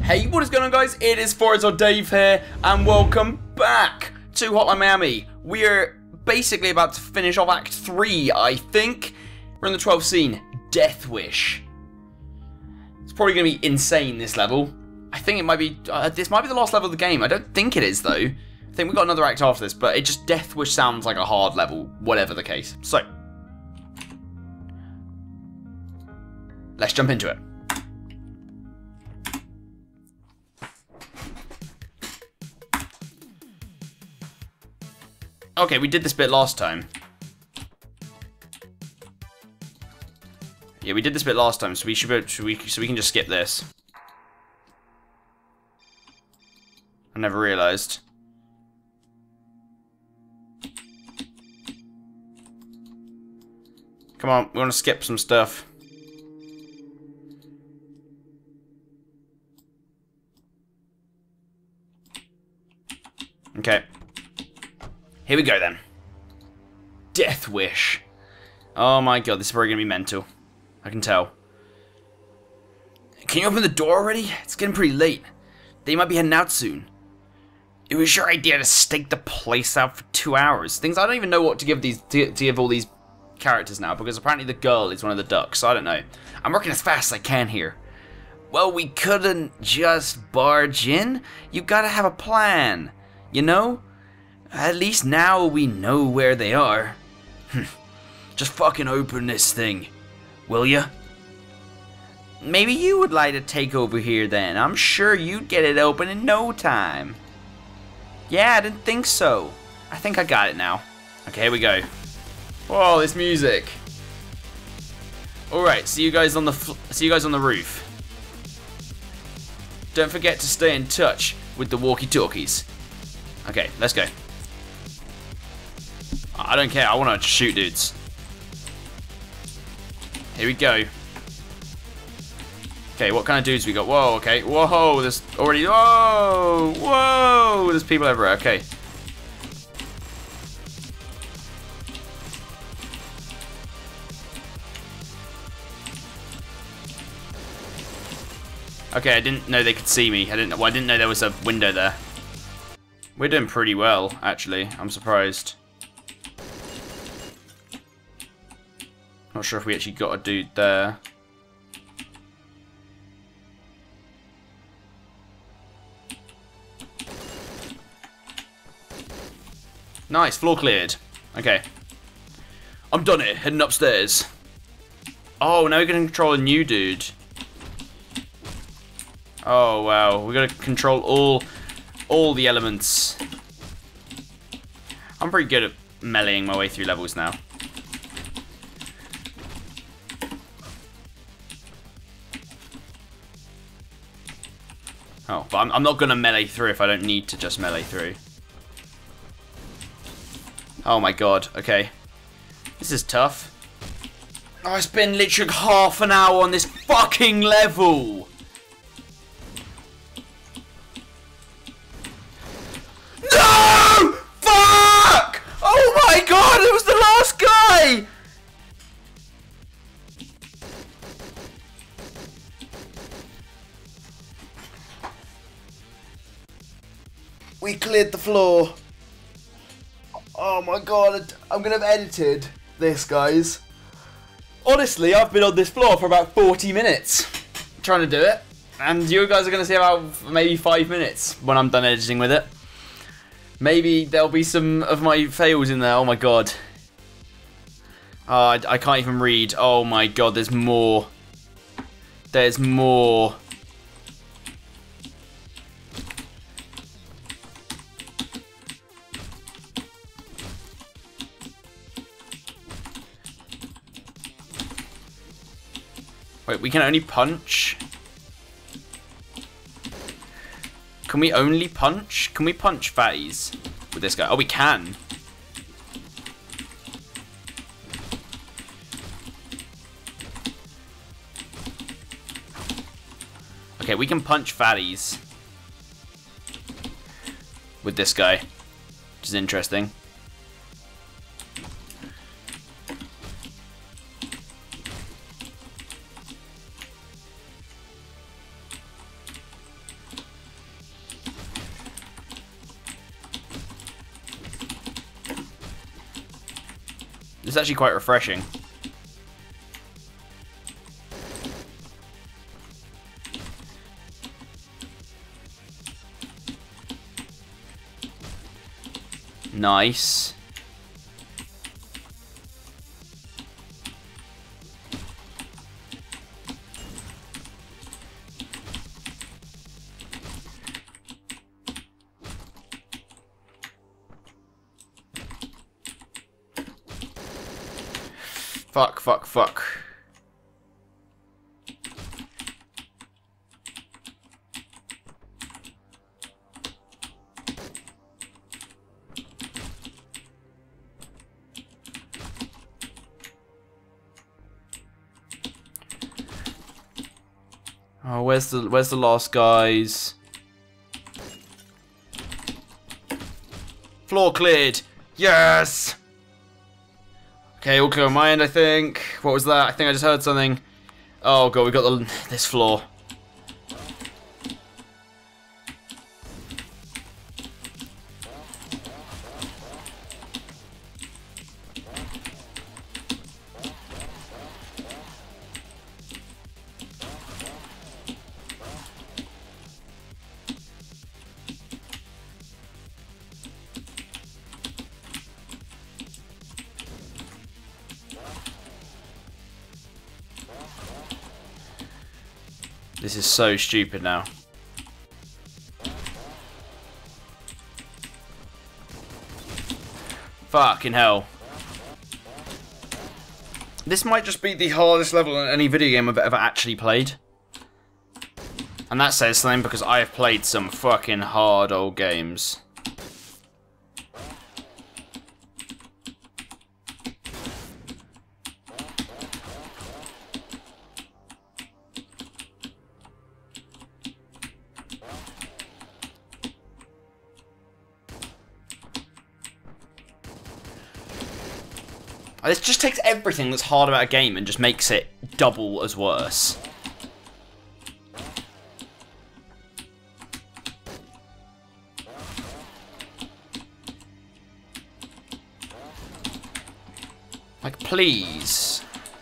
Hey, what is going on, guys? It is Forza Dave here, and welcome back to Hotline Miami. We are basically about to finish off Act 3, I think. We're in the 12th scene, Death Wish. It's probably going to be insane, this level. I think it might be, this might be the last level of the game. I don't think it is, though. I think we've got another act after this, but it just, Death Wish sounds like a hard level, whatever the case. So, let's jump into it. Okay, we did this bit last time. Yeah, we did this bit last time, so we should be, so we can just skip this. I never realized. Come on, we want to skip some stuff. Okay. Here we go then. Death Wish. Oh my god, this is probably going to be mental. I can tell. Can you open the door already? It's getting pretty late. They might be heading out soon. It was your idea to stake the place out for 2 hours. Things I don't even know what to give these to give all these characters now, because apparently the girl is one of the ducks. So I don't know. I'm working as fast as I can here. Well, we couldn't just barge in. You gotta have a plan. You know? At least now we know where they are. Just fucking open this thing, will ya? Maybe you would like to take over here then. I'm sure you'd get it open in no time. Yeah, I didn't think so. I think I got it now. Okay, here we go. Whoa, this music. Alright, see you guys on the roof. Don't forget to stay in touch with the walkie-talkies. Okay, let's go. I don't care, I want to shoot dudes. Here we go. Okay, what kind of dudes we got? Whoa, okay. Whoa, there's already... Whoa! Whoa! There's people everywhere, okay. Okay, I didn't know they could see me. I didn't know there was a window there. We're doing pretty well, actually. I'm surprised. Not sure if we actually got a dude there. Nice, floor cleared. Okay. I'm done here, heading upstairs. Oh, now we're going to control a new dude. Oh, wow. We're going to control all the elements. I'm pretty good at meleeing my way through levels now. Oh, but I'm not going to melee through if I don't need to just melee through. Oh my god, okay. This is tough. Oh, I spent literally half an hour on this fucking level! No! Fuck! Oh my god, it was the last guy! We cleared the floor. Oh my god, I'm gonna have edited this, guys. Honestly, I've been on this floor for about 40 minutes trying to do it. And you guys are gonna see about maybe 5 minutes when I'm done editing with it. Maybe there'll be some of my fails in there. Oh my god. I can't even read. Oh my god, there's more. There's more. Wait, we can only punch? Can we only punch? Can we punch fatties with this guy? Oh, we can. Okay, we can punch fatties with this guy, which is interesting. It's actually quite refreshing. Nice. Fuck, fuck, fuck. Oh, where's the last guys? Floor cleared. Yes. Okay, all clear on my end, I think. What was that? I think I just heard something. Oh god, we got this floor. This is so stupid now. Fucking hell. This might just be the hardest level in any video game I've ever actually played. And that says something because I have played some fucking hard old games. This just takes everything that's hard about a game and just makes it double as worse. Like, please.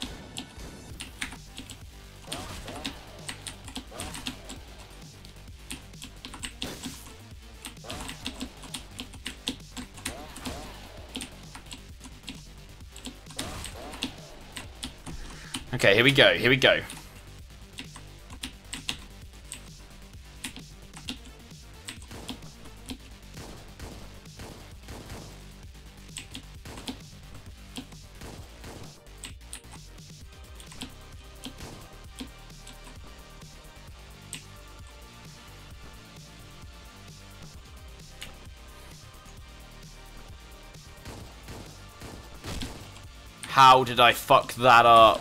Okay, here we go, here we go. How did I fuck that up?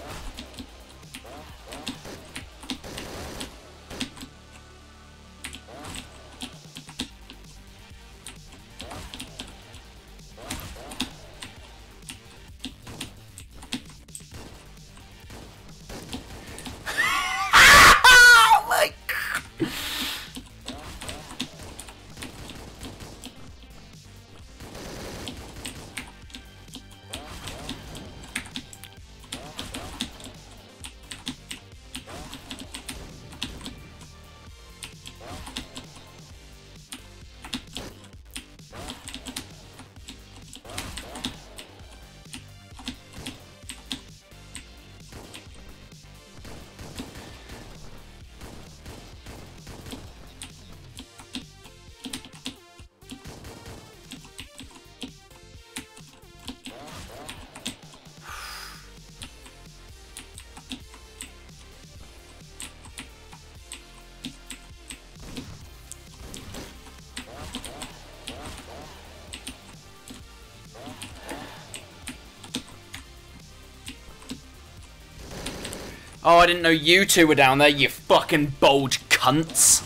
Oh, I didn't know you two were down there, you fucking bold cunts.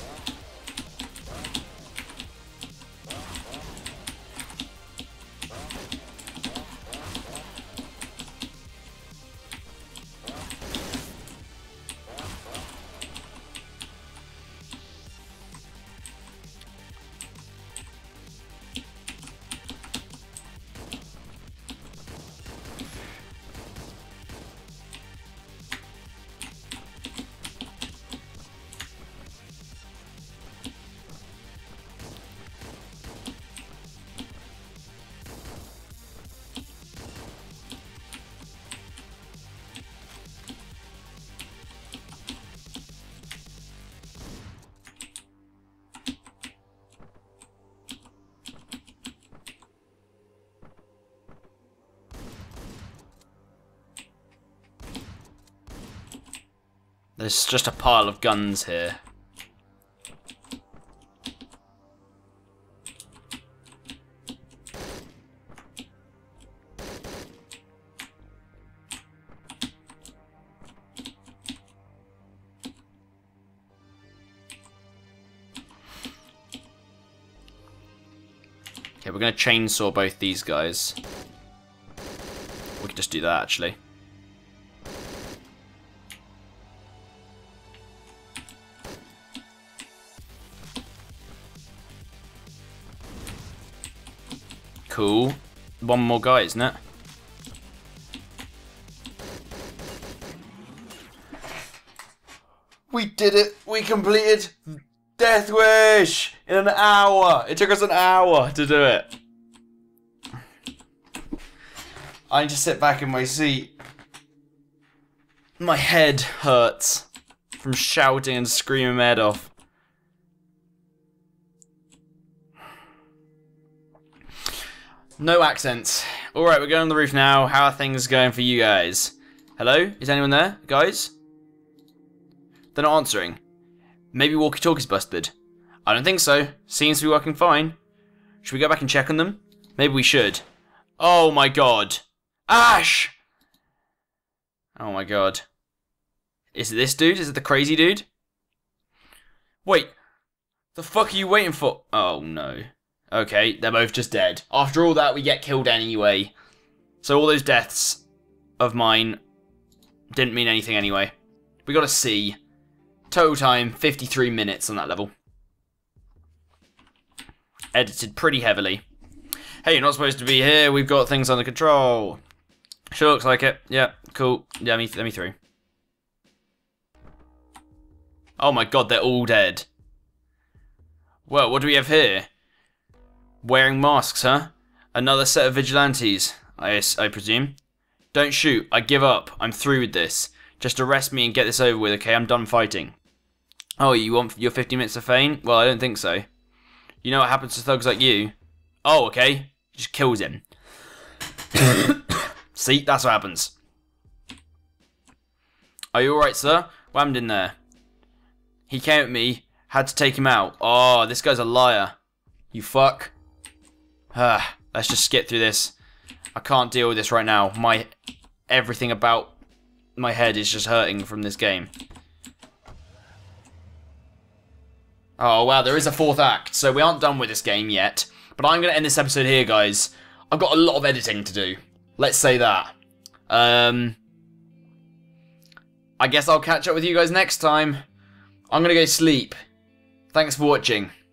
There's just a pile of guns here. Okay, we're going to chainsaw both these guys. We could just do that, actually. Cool. One more guy, isn't it? We did it! We completed Death Wish in an hour! It took us an hour to do it. I need to sit back in my seat. My head hurts from shouting and screaming my head off. No accents. Alright, we're going on the roof now. How are things going for you guys? Hello? Is anyone there? Guys? They're not answering. Maybe walkie-talkie's busted. I don't think so. Seems to be working fine. Should we go back and check on them? Maybe we should. Oh my god. Ash! Oh my god. Is it this dude? Is it the crazy dude? Wait. The fuck are you waiting for? Oh no. Okay, they're both just dead. After all that, we get killed anyway. So all those deaths of mine didn't mean anything anyway. We got a C. Total time, 53 minutes on that level. Edited pretty heavily. Hey, you're not supposed to be here. We've got things under control. Sure looks like it. Yeah, cool. Yeah, let me through. Oh my god, they're all dead. Well, what do we have here? Wearing masks, huh? Another set of vigilantes, I presume. Don't shoot. I give up. I'm through with this. Just arrest me and get this over with, okay? I'm done fighting. Oh, you want your 50 minutes of fame? Well, I don't think so. You know what happens to thugs like you? Oh, okay. Just kills him. See? That's what happens. Are you alright, sir? What happened in there? He came at me. Had to take him out. Oh, this guy's a liar. You fuck. Let's just skip through this. I can't deal with this right now. Everything about my head is just hurting from this game. Oh wow, there is a fourth act, so we aren't done with this game yet. But I'm going to end this episode here, guys. I've got a lot of editing to do. Let's say that. I guess I'll catch up with you guys next time. I'm going to go sleep. Thanks for watching.